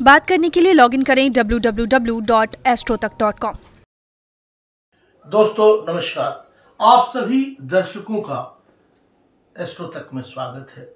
बात करने के लिए लॉगिन करें www.astrotak.com। दोस्तों नमस्कार, आप सभी दर्शकों का एस्ट्रो तक में स्वागत है।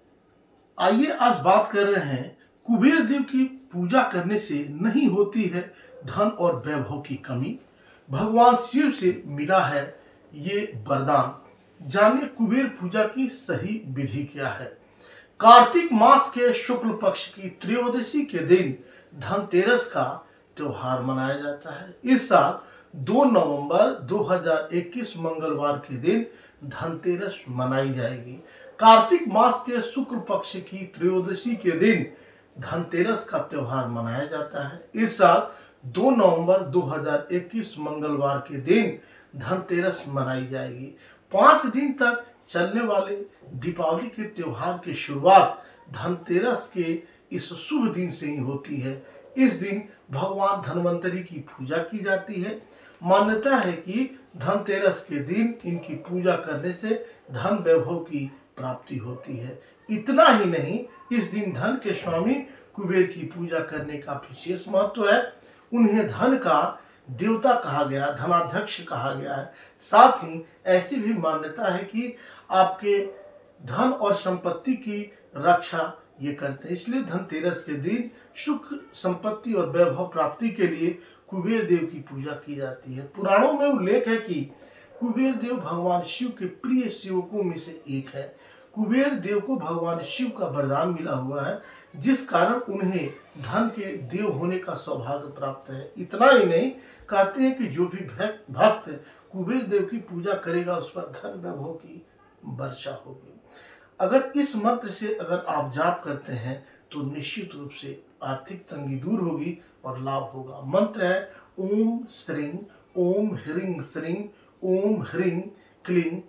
आइए आज बात कर रहे हैं कुबेर देव की पूजा करने से नहीं होती है धन और वैभव की कमी। भगवान शिव से मिला है ये वरदान। जानिए कुबेर पूजा की सही विधि क्या है। कार्तिक मास के शुक्ल पक्ष की त्रयोदशी के दिन धनतेरस का त्योहार मनाया जाता है। इस साल 2 नवंबर 2021 मंगलवार के दिन धनतेरस मनाई जाएगी। कार्तिक मास के शुक्ल पक्ष की त्रयोदशी के दिन धनतेरस का त्योहार मनाया जाता है। इस साल 2 नवंबर 2021 मंगलवार के दिन धनतेरस मनाई जाएगी। 5 दिन तक चलने वाले दीपावली के त्योहार की शुरुआत धनतेरस के इस शुभ दिन से ही होती है। इस दिन भगवान धन्वंतरी की पूजा की जाती है। मान्यता है कि धनतेरस के दिन इनकी पूजा करने से धन वैभव की प्राप्ति होती है। इतना ही नहीं, इस दिन धन के स्वामी कुबेर की पूजा करने का विशेष महत्व है। उन्हें धन का देवता कहा गया, धनाध्यक्ष कहा गया है। साथ ही ऐसी भी मान्यता है कि आपके धन और संपत्ति की रक्षा ये करते हैं। इसलिए धनतेरस के दिन सुख, संपत्ति और वैभव प्राप्ति के लिए कुबेर देव की पूजा की जाती है। पुराणों में उल्लेख है कि कुबेर देव भगवान शिव के प्रिय सेवकों में से एक है। कुबेर देव को भगवान शिव का वरदान मिला हुआ है, जिस कारण उन्हें धन के देव होने का सौभाग्य प्राप्त है। इतना ही नहीं, कहते हैं कि जो भी भक्त कुबेर देव की पूजा करेगा उस पर धन वैभव की वर्षा होगी। अगर इस मंत्र से अगर आप जाप करते हैं तो निश्चित रूप से आर्थिक तंगी दूर होगी और लाभ होगा। मंत्र है ओम श्रीं ओम ह्रीं श्रीं ओम ह्रीं क्लीं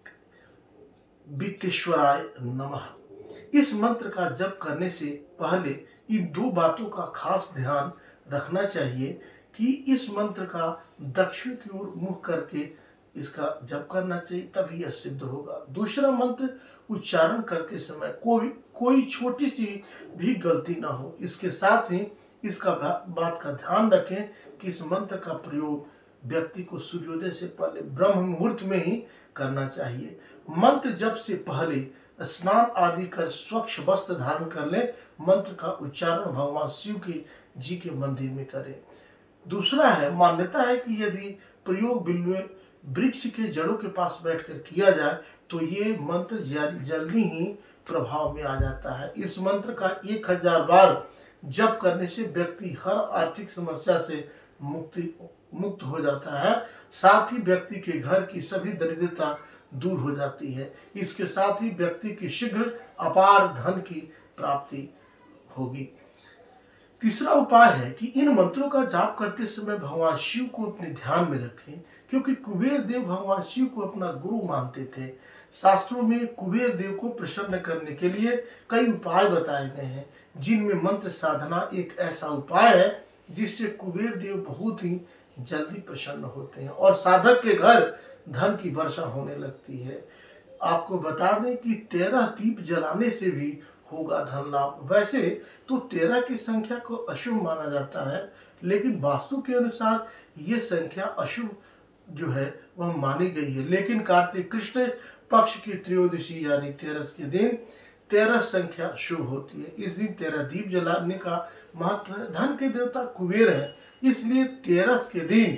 वित्तेश्वराय नमः। इस मंत्र का जप करने से पहले इन 2 बातों का खास ध्यान रखना चाहिए कि इस मंत्र का दक्षिण की ओर मुख करके इसका जप करना चाहिए, तभी यह सिद्ध होगा। दूसरा मंत्र उच्चारण करते समय कोई छोटी सी भी गलती ना हो। इसके साथ ही इसका बात का ध्यान रखें कि इस मंत्र का प्रयोग व्यक्ति को सूर्योदय से पहले ब्रह्म मुहूर्त में ही करना चाहिए। मंत्र जप से पहले स्नान आदि कर स्वच्छ वस्त्र धारण कर ले। मंत्र का उच्चारण भगवान शिव के जी के मंदिर में करें। दूसरा है, मान्यता है कि यदि प्रयोग बिल्वे वृक्ष के जड़ों के पास बैठकर किया जाए तो ये मंत्र जल्दी ही प्रभाव में आ जाता है। इस मंत्र का 1000 बार जप करने से व्यक्ति हर आर्थिक समस्या से मुक्त हो जाता है। साथ ही व्यक्ति के घर की सभी दरिद्रता दूर हो जाती है। इसके साथ ही व्यक्ति की शीघ्र अपार धन की प्राप्ति होगी। तीसरा उपाय है कि इन मंत्रों का जाप करते समय भगवान शिव को अपने ध्यान में रखें, क्योंकि कुबेर देव भगवान शिव को अपना गुरु मानते थे। शास्त्रों में कुबेर देव को प्रसन्न करने के लिए कई उपाय बताए गए हैं, जिनमें मंत्र साधना एक ऐसा उपाय है जिससे कुबेर देव बहुत ही जल्दी प्रसन्न होते हैं और साधक के घर धन की वर्षा होने लगती है। आपको बता दें कि 13 दीप जलाने से भी होगा धन लाभ। वैसे तो 13 की संख्या को अशुभ माना जाता है, लेकिन वास्तु के अनुसार ये संख्या अशुभ जो है वह मानी गई है। लेकिन कार्तिक कृष्ण पक्ष की त्रयोदशी यानी 13 के दिन 13 संख्या शुभ होती है। इस दिन 13 दीप जलाने का महत्व है। धन के देवता कुबेर है, इसलिए 13 के दिन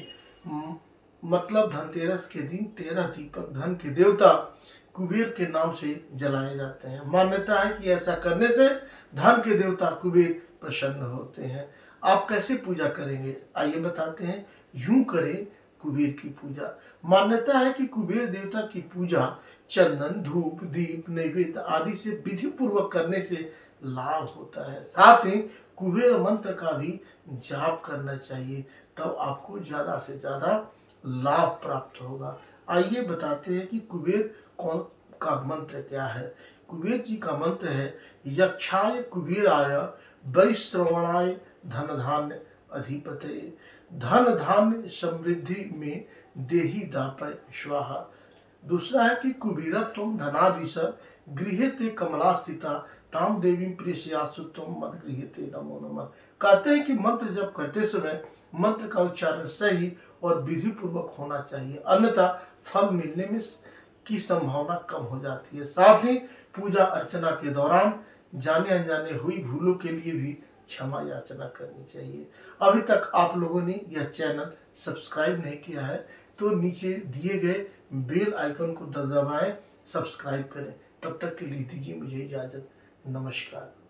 मतलब धनतेरस के दिन 13 दीपक धन के देवता कुबेर के नाम से जलाए जाते हैं। मान्यता है कि ऐसा करने से धन के देवता कुबेर प्रसन्न होते हैं। आप कैसे पूजा करेंगे, आइए बताते हैं। यूं करें कुबेर की पूजा। मान्यता है कि कुबेर देवता की पूजा चंदन, धूप, दीप, नैवेद्य आदि से विधि पूर्वक करने से लाभ होता है। साथ ही कुबेर मंत्र का भी जाप करना चाहिए, तब आपको ज़्यादा से ज़्यादा लाभ प्राप्त होगा। आइए बताते हैं कि कुबेर कौन का मंत्र क्या है। कुबेर जी का मंत्र है यक्षाय कुबेराय वैश्रवणाय धन धान्य अधिपते। धन धान्य समृद्धि में देहि दापय स्वाहा। दूसरा है कि कुबेरत्वम धनादिश गृहेते कमला स्थिता ताम देवी प्रेषयासु त्वं मद गृहेते नमो नमः। कहते हैं कि मंत्र जप करते समय मंत्र का उच्चारण सही और विधि पूर्वक होना चाहिए, अन्यथा फल मिलने में की संभावना कम हो जाती है। साथ ही पूजा अर्चना के दौरान जाने अनजाने हुई भूलों के लिए भी क्षमा याचना करनी चाहिए। अभी तक आप लोगों ने यह चैनल सब्सक्राइब नहीं किया है तो नीचे दिए गए बेल आइकन को दबाएं, सब्सक्राइब करें। तब तक के लिए दीजिए मुझे इजाज़त। नमस्कार।